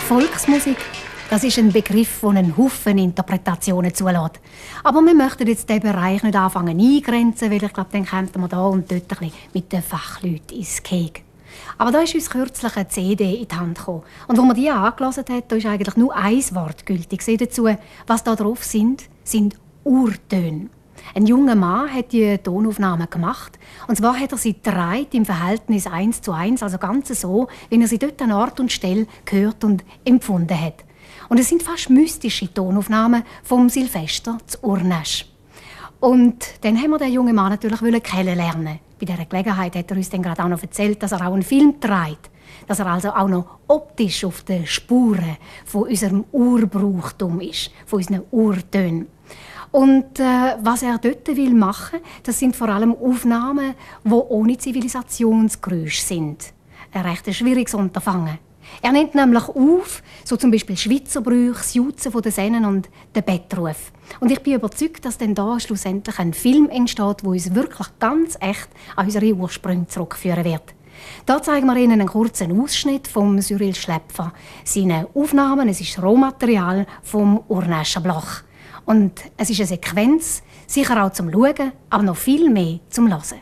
Volksmusik, das ist ein Begriff, der einen Haufen Interpretationen zulässt. Aber wir möchten jetzt diesen Bereich nicht anfangen eingrenzen, weil ich glaube, dann kämen wir da und dort ein bisschen mit den Fachleuten ins Gehege. Aber da ist uns kürzlich eine CD in die Hand gekommen. Und als man die angehört hat, da ist eigentlich nur ein Wort gültig dazu. Was da drauf sind Urtöne. Ein junger Mann hat die Tonaufnahmen gemacht. Und zwar hat er sie gedreht im Verhältnis 1:1, also ganz so, wie er sie dort an Ort und Stelle gehört und empfunden hat. Und es sind fast mystische Tonaufnahmen vom Silvester zu Urnäsch. Und dann haben wir den jungen Mann natürlich kennenlernen. Bei dieser Gelegenheit hat er uns dann gerade auch noch erzählt, dass er auch einen Film dreht. Dass er also auch noch optisch auf den Spuren von unserem Urbrauchtum ist, von unseren Urtönen. Und was er dort machen will, das sind vor allem Aufnahmen, die ohne Zivilisationsgeräusche sind. Ein recht schwieriges Unterfangen. Er nimmt nämlich auf, so zum Beispiel Schweizer Brüche, das Jutzen von den Sennen und den Bettruf. Und ich bin überzeugt, dass dann da schlussendlich ein Film entsteht, der uns wirklich ganz echt an unsere Ursprünge zurückführen wird. Da zeigen wir Ihnen einen kurzen Ausschnitt von Cyril Schläpfer. Seine Aufnahmen, es ist Rohmaterial vom Urnäscher Bloch. Und es ist eine Sequenz, sicher auch zum Schauen, aber noch viel mehr zum Hören.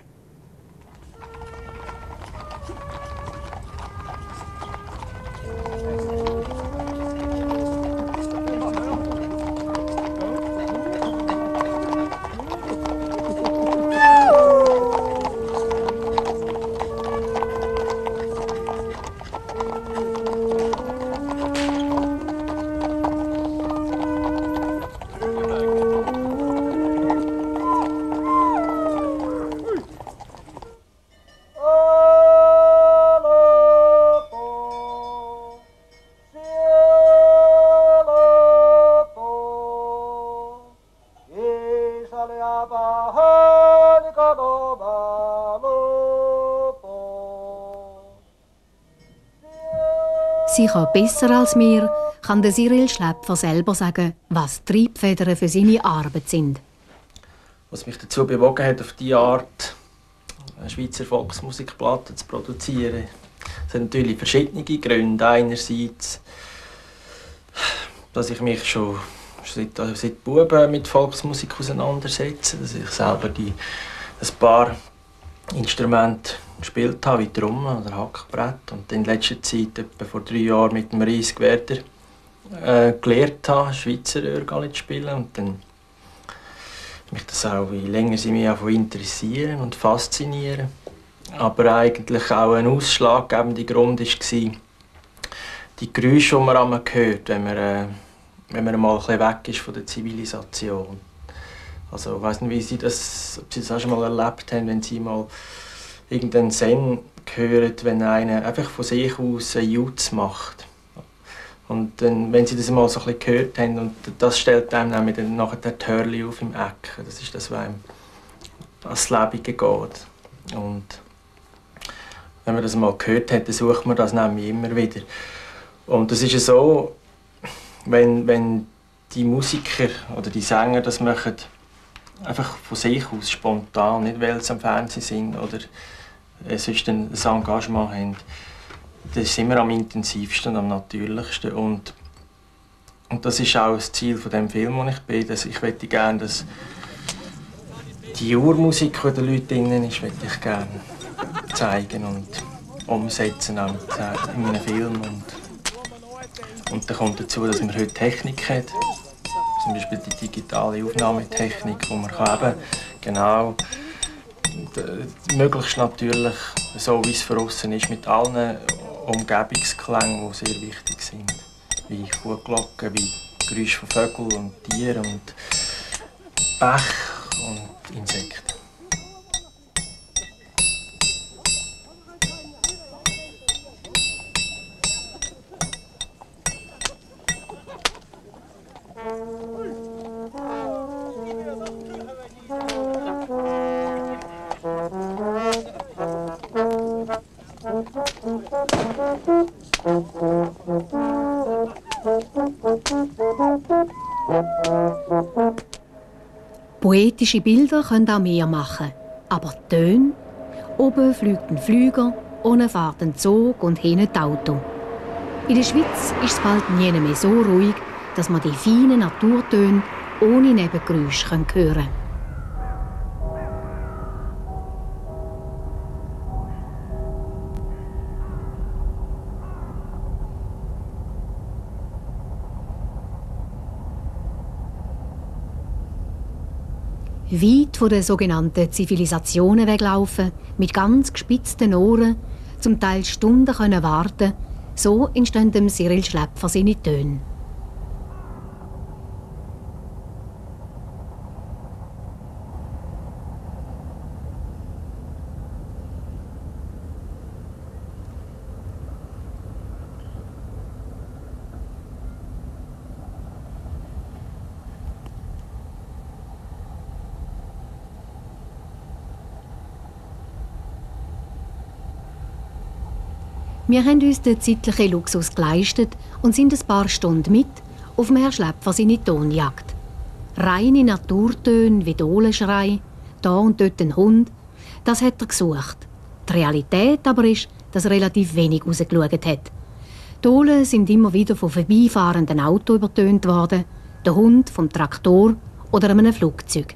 Sicher besser als mir kann der Cyril Schläpfer selber sagen, was Triebfedern für seine Arbeit sind. Was mich dazu bewogen hat, auf diese Art eine Schweizer Volksmusikplatte zu produzieren, sind natürlich verschiedene Gründe. Einerseits, dass ich mich schon seit Buben mit Volksmusik auseinandersetze, dass ich selber ein paar Instrumente gespielt habe, wie Trommel oder Hackbrett. Und in letzter Zeit, etwa vor 3 Jahren, mit dem Riesg Werder gelernt habe, Schweizer Örgeli zu spielen. Und dann mich das auch, je länger sie mich interessieren und faszinieren. Aber eigentlich auch ein ausschlaggebender Grund war die Geräusche, die man einmal hört, wenn man mal ein bisschen weg ist von der Zivilisation. Also, ich weiss nicht, ob Sie das auch schon mal erlebt haben, wenn Sie mal irgendeinen Zen hören, wenn einer einfach von sich aus einen Jutz macht. Und dann, wenn Sie das mal so ein bisschen gehört haben, und das stellt einem dann nachher der Törli auf im Eck. Das ist das, was einem ans Leben geht. Und wenn man das mal gehört hat, dann sucht man das nämlich immer wieder. Und das ist ja so, wenn die Musiker oder die Sänger das machen, einfach von sich aus spontan, nicht weil sie am Fernsehen sind oder sonst ein Engagement haben, das ist immer am intensivsten und am natürlichsten. Und das ist auch das Ziel von dem Film, wo ich bin. Ich möchte gerne, dass die Urmusik, die den Leuten drin ist, möchte ich gerne zeigen und umsetzen auch in einem Film. Und dann kommt dazu, dass man heute Technik hat. Zum Beispiel die digitale Aufnahmetechnik, wo man eben genau möglichst natürlich, so wie es für aussen ist, mit allen Umgebungsklängen, die sehr wichtig sind. Wie Kuhglocken, wie Geräusche von Vögeln und Tieren und Bach und Insekten. Poetische Bilder können auch mehr machen. Aber Töne? Oben fliegt ein Flüger, unten fährt ein Zug und hinten das Auto. In der Schweiz ist es bald nie mehr so ruhig, dass man die feinen Naturtöne ohne Nebengeräusche hören kann. Weit von den sogenannten Zivilisationen weglaufen, mit ganz gespitzten Ohren, zum Teil Stunden warten, so entstehen dem Cyril Schläpfer seine Töne. Wir haben uns den zeitlichen Luxus geleistet und sind ein paar Stunden mit auf dem Herrn Schläpfer seine Tonjagd. Reine Naturtöne wie Dohlenschrei, da und dort ein Hund, das hat er gesucht. Die Realität aber ist, dass er relativ wenig rausgeschaut hat. Die Dohlen sind immer wieder von vorbeifahrenden Autos übertönt worden, der Hund vom Traktor oder einem Flugzeug.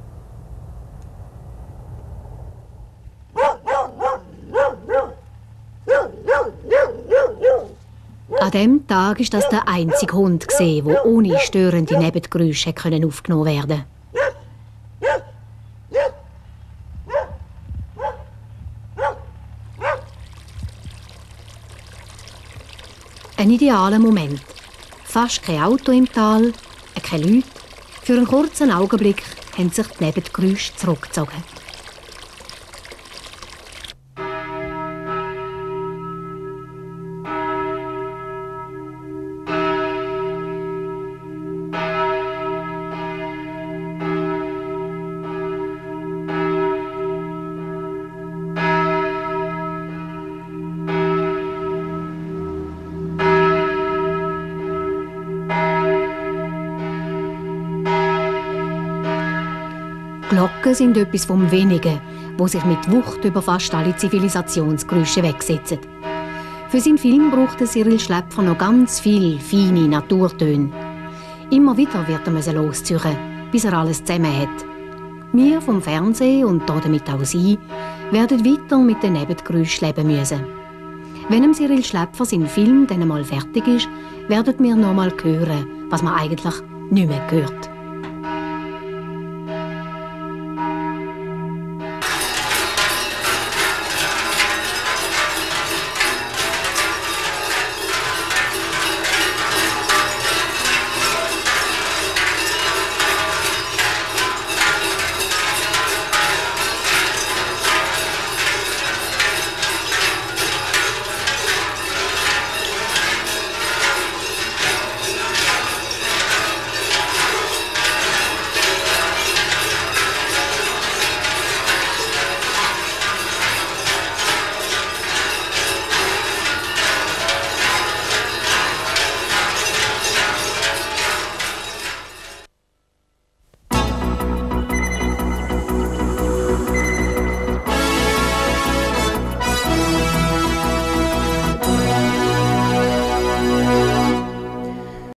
An diesem Tag war das der einzige Hund, der ohne störende Nebengeräusche aufgenommen werden konnte. Ein idealer Moment. Fast kein Auto im Tal, keine Leute. Für einen kurzen Augenblick haben sich die Nebengeräusche zurückgezogen. Glocken sind etwas vom Wenigen, wo sich mit Wucht über fast alle Zivilisationsgeräusche wegsetzen. Für seinen Film brauchte Cyril Schläpfer noch ganz viele feine Naturtöne. Immer wieder wird er losziehen, bis er alles zusammen hat. Wir vom Fernsehen und damit auch Sie werden weiter mit den Nebengeräuschen leben müssen. Wenn Cyril Schläpfer sein Film dann einmal fertig ist, werden wir noch mal hören, was man eigentlich nicht mehr hört.